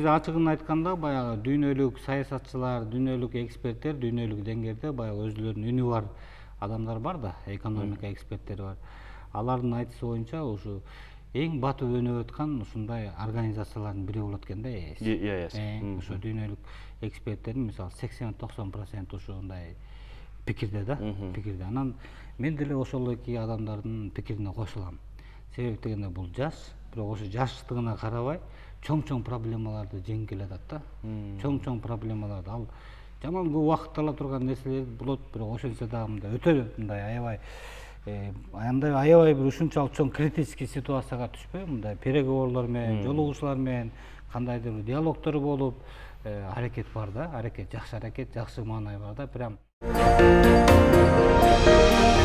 негизи ачыгын айтканда баягы дүйнөлүк саясатчылар, дүйнөлүк эксперттер, дүйнөлүк деңгээлде баягы өзүлөрүнүн үнү бар адамдар бар да, экономика эксперттери бар. Алардын айтышы боюнча ушу эң батып өнүп аткан ушундай организациялардын бири болот экен да. Ошо дүйнөлүк эксперттердин мисалы 80-90% ушундай пикирде да, пикирде. Анан мен деле ошол эки адамдардын пикирине кошулам. Себеп дегенде бул жаш, бирок ошо жаштыгына карабай чоң проблемаларды жеңип атат да. Чоң проблемаларды ал жаман көп убакыт ала турган нерселер болот, бирок ошентсе дагы мындай өтө мындай аябай бир ушунчалык чоң критический ситуацияга түшпөй, мындай переговорлор менен, жолугушуулар менен кандайдыр бир диалогдор болуп, аракет бар да, жакшы маанай бар да, прям